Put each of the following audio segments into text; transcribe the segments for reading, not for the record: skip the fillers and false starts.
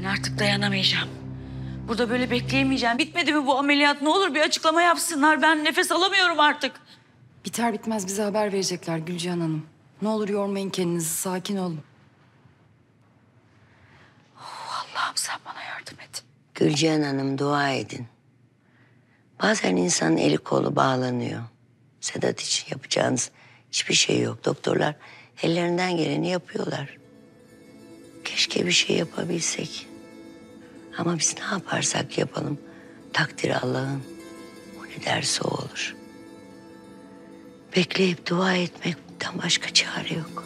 artık dayanamayacağım. Burada böyle bekleyemeyeceğim. Bitmedi mi bu ameliyat? Ne olur bir açıklama yapsınlar. Ben nefes alamıyorum artık. Biter bitmez bize haber verecekler Gülcihan Hanım. Ne olur yormayın kendinizi, sakin olun. Allah'ım sen bana yardım et. Gülcihan Hanım dua edin. Bazen insanın eli kolu bağlanıyor. Sedat için yapacağınız hiçbir şey yok. Doktorlar ellerinden geleni yapıyorlar. Keşke bir şey yapabilsek. Ama biz ne yaparsak yapalım takdiri Allah'ın. O ne derse o olur. Bekleyip dua etmekten başka çare yok.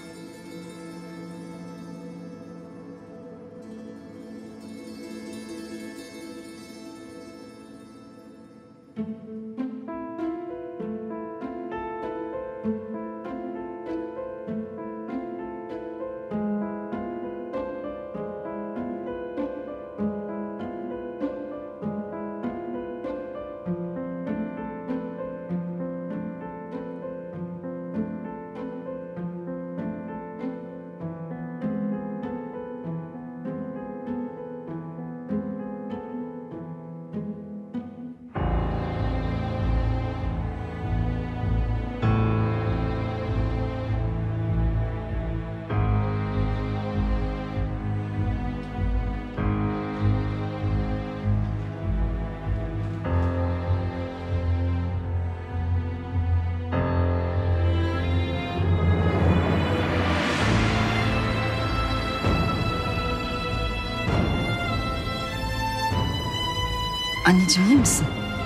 Anneciğim iyi misin?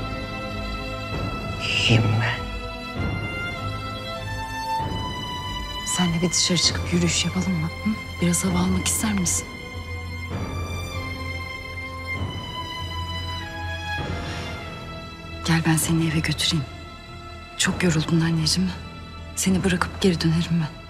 İyiyim ben. Senle bir dışarı çıkıp yürüyüş yapalım mı? Hı? Biraz hava almak ister misin? Gel ben seni eve götüreyim. Çok yoruldun anneciğim. Seni bırakıp geri dönerim ben.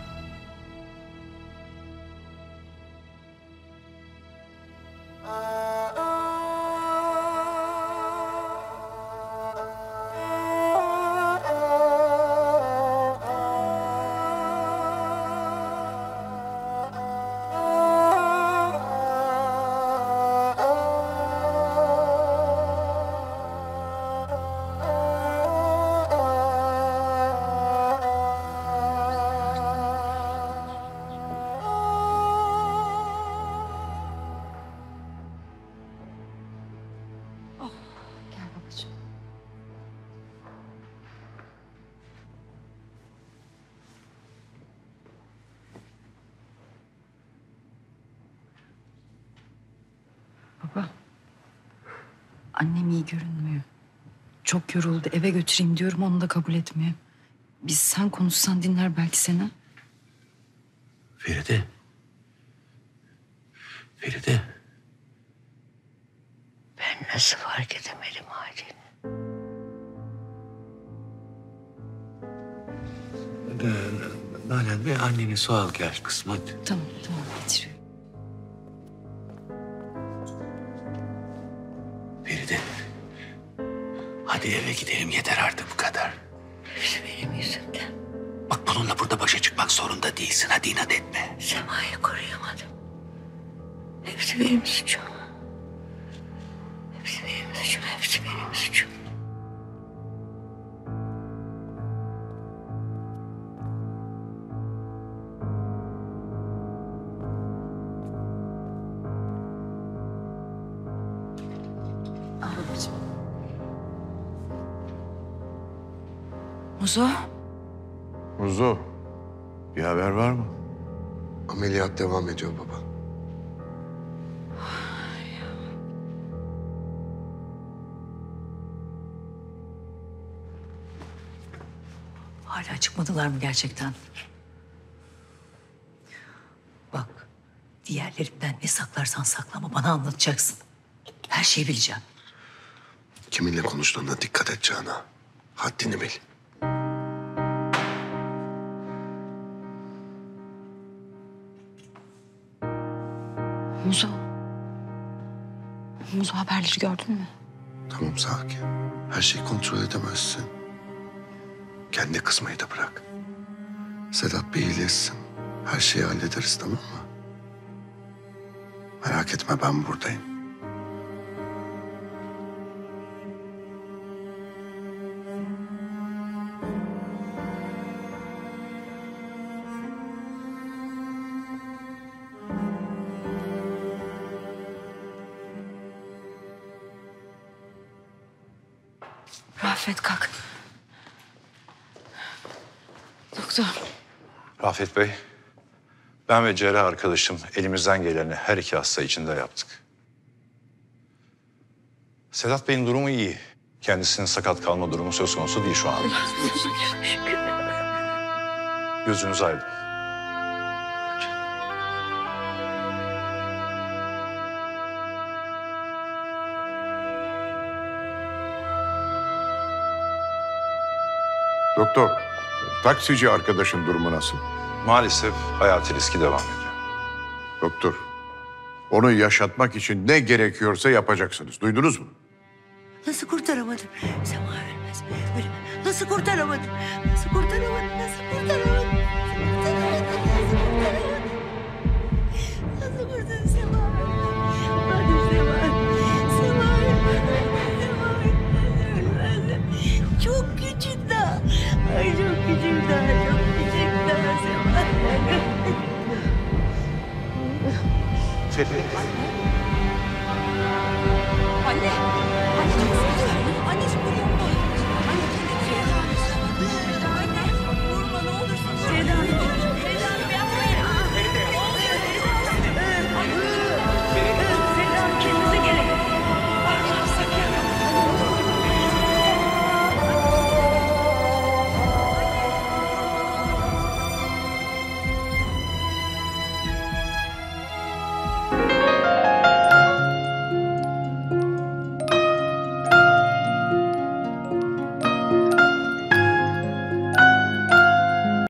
Gel babacığım. Baba. Annem iyi görünmüyor. Çok yoruldu. Eve götüreyim diyorum, onu da kabul etmiyor. Biz sen konuşsan dinler belki seni. Feride. Feride. Ben nasıl fark edemedim halini? Nalan bir anneni su al gel kızım hadi. Tamam getiriyorum. Feride. Hadi eve gidelim yeter artık bu kadar. Hepsi benim yüzümden. Bak bununla burada başa çıkmak zorunda değilsin. Hadi inat etme. Sema'yı koruyamadım. Hepsi benim suçum. Hepsi benim suçum, hepsi benim suçum. Al babacığım. Muzo. Muzo, bir haber var mı? Ameliyat devam ediyor baba. Hala çıkmadılar mı gerçekten? Bak, diğerlerinden ne saklarsan saklama bana anlatacaksın. Her şeyi bileceğim. Kiminle konuştuğuna dikkat et Canan. Haddini bil. Muzo. Muzo haberleri gördün mü? Tamam sakin. Her şeyi kontrol edemezsin. Kendi kızmayı da bırak. Sedat bir iyileşsin. Her şeyi hallederiz, tamam mı? Merak etme, ben buradayım. Rafet kalk. Doktor. Rafet Bey, ben ve cerrah arkadaşım elimizden geleni her iki hasta için de yaptık. Sedat Bey'in durumu iyi. Kendisinin sakat kalma durumu söz konusu değil şu anda. Gözünüz aydın. Doktor, taksici arkadaşın durumu nasıl? Maalesef hayati riski devam ediyor. Doktor, onu yaşatmak için ne gerekiyorsa yapacaksınız. Duydunuz mu? Nasıl kurtaramadım? Sema ölmez. Ölmez. Nasıl kurtaramadım? Nasıl kurtaramadım? Nasıl kurtaramadım? Nasıl kurtaramadım? Sema ölmez. Hadi Sema. Sema ölmez. Sema ölmez. Çok küçük daha. Ay çok küçük daha. Çok küçük daha Sema. Anne. Anne çok üzüldüm. Anneciğim